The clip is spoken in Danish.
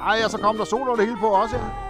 Ej, og så kom der sol over det hele på også, ja.